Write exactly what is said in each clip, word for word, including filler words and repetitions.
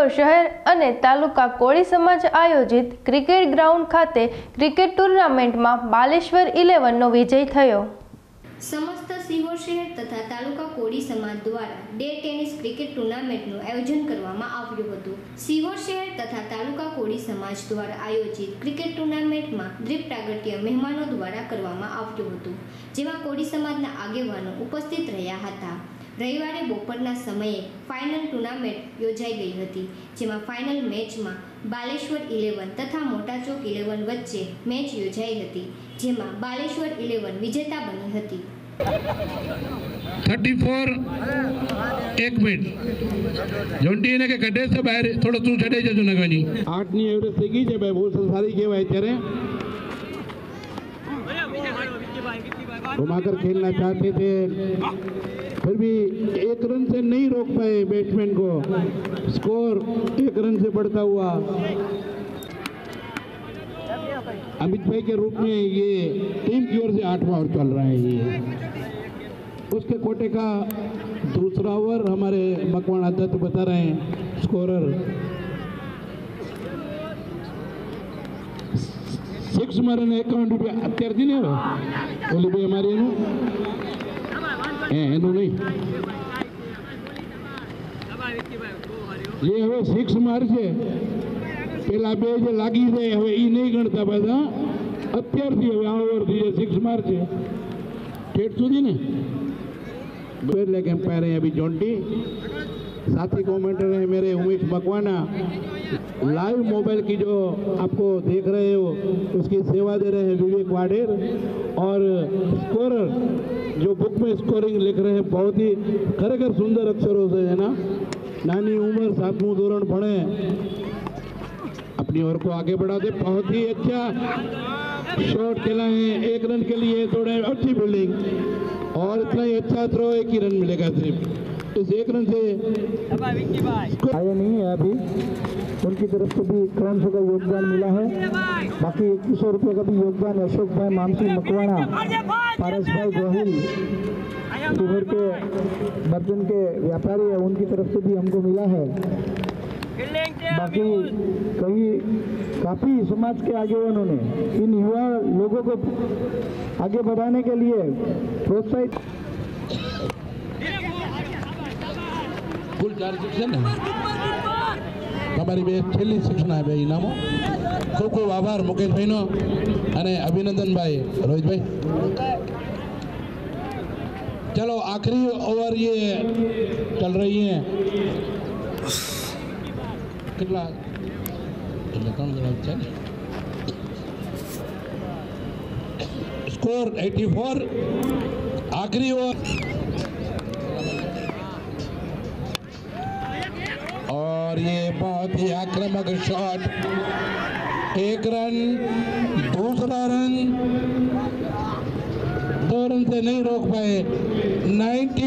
સિહોર શહેર અને તાલુકા કોળી સમાજ આયોજિત ક્રિકેટ ગ્રાઉન્ડ ખાતે ક્રિકેટ ટુર્નામેન્ટમાં બાલેશ્વર ઇલેવનનો વિજય થયો। समस्त सिहोर शहर तथा तालुका कोड़ी समाज द्वारा डे टेनिस क्रिकेट टूर्नामेंटનું आयोजन કરવામાં આવ્યું હતું। સિહોર શહેર તથા તાલુકા કોડી સમાજ દ્વારા આયોજિત ક્રિકેટ ટુર્નામેન્ટમાં દ્વીપ પ્રાગટ્ય મહેમાનો દ્વારા કરવામાં આવ્યું હતું, જેમાં કોડી સમાજના આગેવાનો ઉપસ્થિત રહ્યા હતા। રવિવારે બપોરના સમયે ફાઇનલ ટુર્નામેન્ટ યોજાઈ ગઈ હતી, જેમાં ફાઇનલ મેચમાં બાલેશ્વર ઇલેવન તથા મોટા ચોક ઇલેવન વચ્ચે મેચ યોજાઈ હતી, જેમાં બાલેશ્વર ઇલેવન વિજેતા બની હતી। थर्टी फोर एक मिनट जोंटी ने के गड्ढे से बाहर थोड़ा तू चढ़े जो नगवानी आठ नी एवरेज से की जब बहुत सारी गेम है तेरे घुमाकर खेलना चाहते थे, फिर भी एक रन से नहीं रोक पाए बैट्समैन को। स्कोर एक रन से बढ़ता हुआ अमित भाई के रूप में ये टीम की ओर से आठवां ओवर चल रहा है। ये उसके कोटे का दूसरा ओवर हमारे मकवाना दत्त बता रहे हैं स्कोरर सिक्स मारे ने एकाउंट रुपया अत्यार थी ने ओली भाई हमारी एनु ए एनु नहीं ये हवे सिक्स मार छे पेला बे जे लागी जाए हवे ई नहीं गणता पाछा અત્યારથી હવે આ ઓવરથી જે સિક્સ માર છે ठेठ सुधी ने पहले एम्पायर हैं अभी जोंटी, साथी कमेंटर हैं मेरे उमेश मकवाना। लाइव मोबाइल की जो आपको देख रहे हो उसकी सेवा दे रहे हैं विवेक वाडेर, और स्कोरर जो बुक में स्कोरिंग लिख रहे हैं बहुत ही खरेखर सुंदर अक्षरों से है ना, नानी उम्र सातवीं धोरण पढ़े अपनी ओर को आगे बढ़ाते। बहुत ही अच्छा शॉट खेला है, एक रन के लिए थोड़े अच्छी फील्डिंग और इतना ही अच्छा थ्रो एक ही रन मिलेगा सिर्फ। इस एक रन से आया नहीं है अभी, उनकी तरफ से भी इक्यावन सौ का योगदान मिला है। बाकी इक्कीस सौ रुपये का भी योगदान अशोक भाई मामसी मकवाना, पारस भाई गोहिल शिवर के बर्तन के व्यापारी है, उनकी तरफ से भी हमको मिला है। बाकी कई काफ़ी समाज के आगेवानों ने इन युवा लोगों को आगे बढ़ाने के लिए प्रोत्साहित। कुल चार शिक्षण है તમારી બે છેલ્લી શિક્ષણ આપે ઇનામો। ખૂબ ખૂબ આભાર મુકેશભાઈનો અને અભિનંદનભાઈ રોહિતભાઈ। चलो आखिरी ओवर ये चल रही है कितना स्कोर चौरासी, आखिरी ओवर और ये बहुत ही आक्रामक शॉट, एक रन, दूसरा रन, दो रन से नहीं रोक पाए। बानवे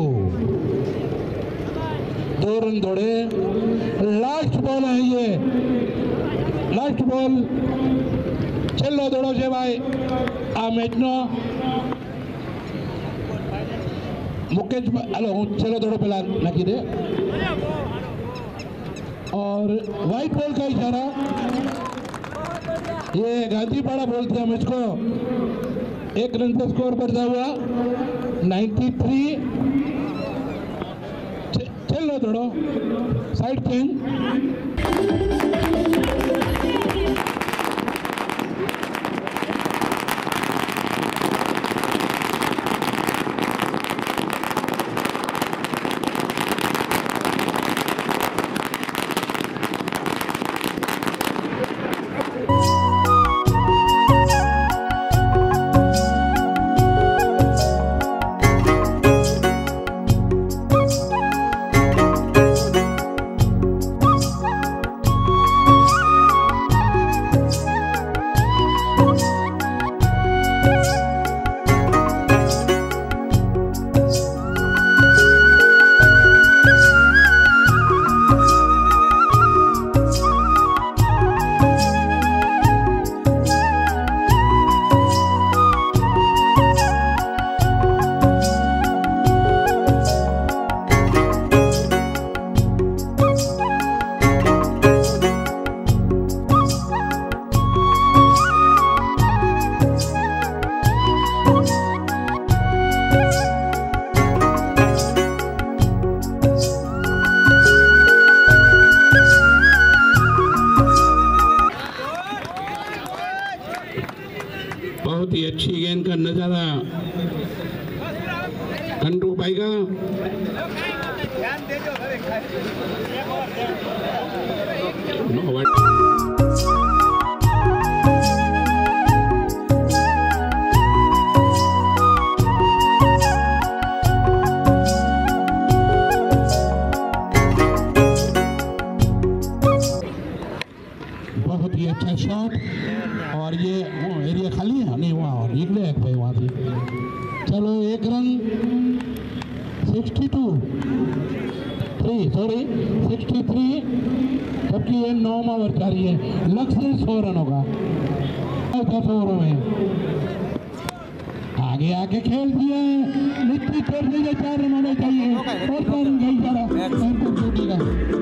दो रन दौड़े। लास्ट बॉल है ये, लास्ट बॉल छेल्लो दौड़ो છે ભાઈ આ મેચનો। मुकेश हेलो હું છેલ્લો દौड़ो પહેલા નાખી દે और वाइट बॉल का इशारा, ये गांधीपाड़ा बोलते हैं हम इसको। एक रन से स्कोर बढ़ता हुआ तिरानवे। चलो दौड़ो साइड चेंज। घंटू पाएगा बहुत ही अच्छा शॉट और ये एरिया खाली है नहीं वहाँ और निकले एक भाई वहाँ से चलो एक run sixty two three sorry sixty three जबकि ये नौ ओवर जारी है लक्ष्य सौ रनों का दस ओवरों में आगे आके खेल दिया है निश्चित कर दीजिए चार रन होने चाहिए और चार रन गई सारा टूटेगा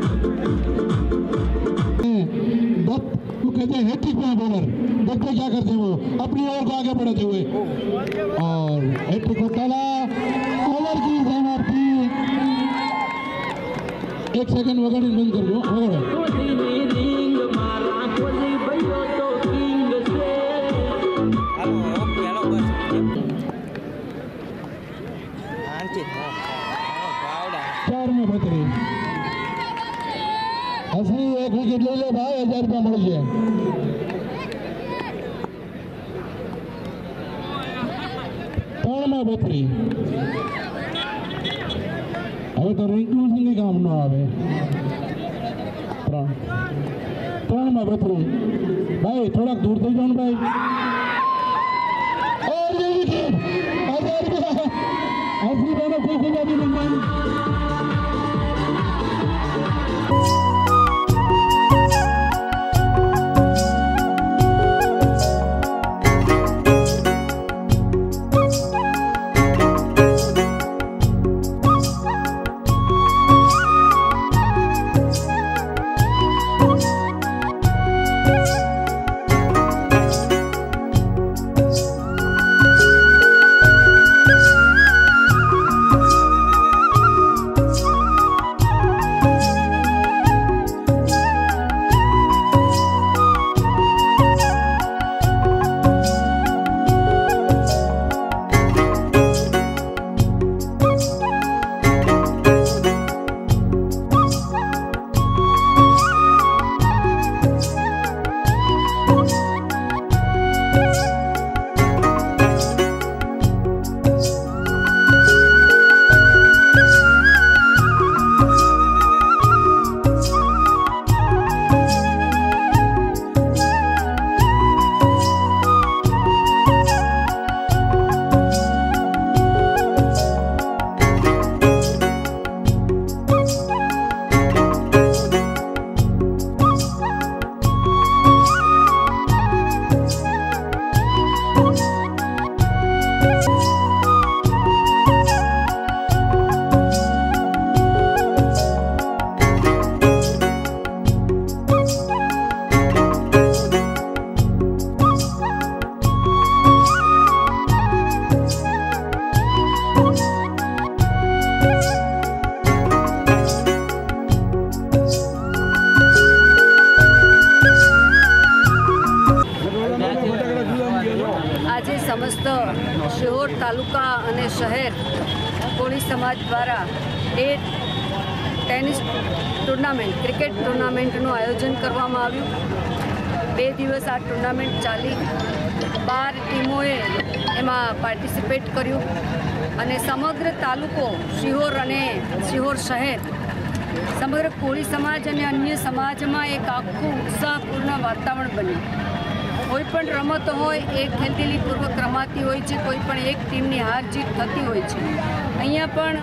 कहते हैं हैट्रिक में बॉलर देखते क्या करते हैं वो अपनी ओर को आगे बढ़ाते हुए और हैट्रिक को डाला ओवर की समाप्ति एक सेकंड वगैरह बंद कर दो वगैरह चार में बेहतरीन असली एक विकेट ले ले भाई हजार रुपया मिल गया ત્રણ માં બત્રી હવે તો રિંકુ સિંહ કામ ન આવે ત્રણ ત્રણ માં બત્રી ભાઈ થોડાક દૂર થઈ જાઓ ને ભાઈ और ये विकेट हजार रुपया असली दोनों खुश हो जाती है સમસ્ત શિહોર તાલુકા અને શહેર કોળી સમાજ દ્વારા એ ટેનિસ ટુર્નામેન્ટ ક્રિકેટ ટુર્નામેન્ટનું આયોજન કરવામાં આવ્યું. બે દિવસ આ ટુર્નામેન્ટ ચાલી, બાર ટીમોએ એમાં પાર્ટિસિપેટ કર્યું અને સમગ્ર તાલુકો શિહોર અને શિહોર શહેર સમગ્ર કોળી સમાજ અને અન્ય સમાજમાં એક આખું ઉત્સાહપૂર્ણ વાતાવરણ બન્યું. કોઈ પણ રમત હોય એ ખેલદિલીપૂર્વક રમાતી હોય છે, કોઈ પણ એક ટીમની હાર જીત થતી હોય છે. અહીંયા પણ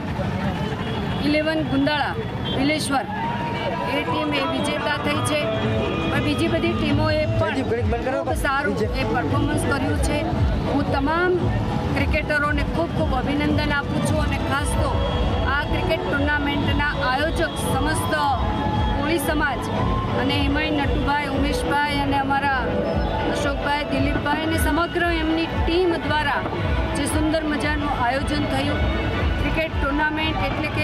ઇલેવન ગુંદાળા વિલેશ્વર એ ટીમ એ વિજેતા થઈ છે, પણ બીજી બધી ટીમોએ પણ ખૂબ સારું એ પરફોર્મન્સ કર્યું છે. હું તમામ ક્રિકેટરોને ખૂબ ખૂબ અભિનંદન આપું છું અને ખાસ તો આ ક્રિકેટ ટુર્નામેન્ટના આયોજક સમસ્ત કોળી સમાજ અને હિમાય નટુભાઈ, ઉમેશભાઈ અને અમારા અશોકભાઈ, દિલીપભાઈ અને સમગ્ર એમની ટીમ દ્વારા જે સુંદર મજાનું આયોજન થયું. ક્રિકેટ ટુર્નામેન્ટ એટલે કે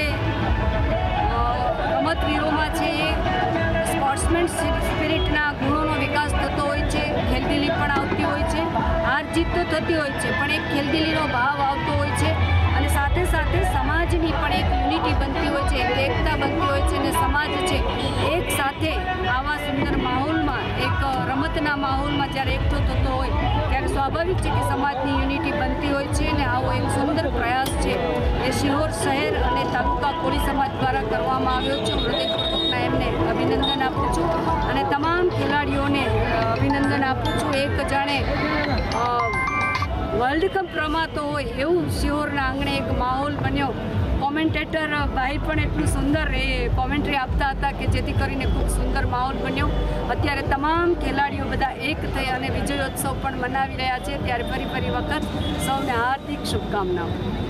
રમતવીરોમાં છે એ સ્પોર્ટ્સમેન સ્પિરિટના ગુણોનો વિકાસ થતો હોય છે. ખેલ ખેલદિલી પણ આવતી હોય છે, હાર જીત તો થતી હોય છે, પણ એક ખેલદિલીનો ભાવ આવતો હોય છે અને સાથે સાથે સમાજની પણ એક યુનિટી બનતી હોય છે, એક એકતા બનતી હોય છે અને સમાજ છે એક સાથે આવા સુંદર માહોલમાં, એક રમતના માહોલમાં જ્યારે એકઠો થતો હોય ત્યારે સ્વાભાવિક છે કે સમાજની યુનિટી બનતી હોય છે અને આવો એક સુંદર પ્રયાસ છે એ શિહોર શહેર અને તાલુકા કોળી સમાજ દ્વારા કરવામાં આવ્યો છે. હૃદયપૂર્વકના એમને અભિનંદન આપું છું અને તમામ ખેલાડીઓને અભિનંદન આપું છું. એક જાણે વર્લ્ડ કપ રમાતો હોય એવું શિહોરના આંગણે એક માહોલ બન્યો. કોમેન્ટેટર ભાઈ પણ એટલું સુંદર એ કોમેન્ટ્રી આપતા હતા કે જેથી કરીને ખૂબ સુંદર માહોલ બન્યો. અત્યારે તમામ ખેલાડીઓ બધા એક થઈ અને વિજયોત્સવ પણ મનાવી રહ્યા છે. ત્યારે ફરી ફરી વખત સૌને હાર્દિક શુભકામનાઓ.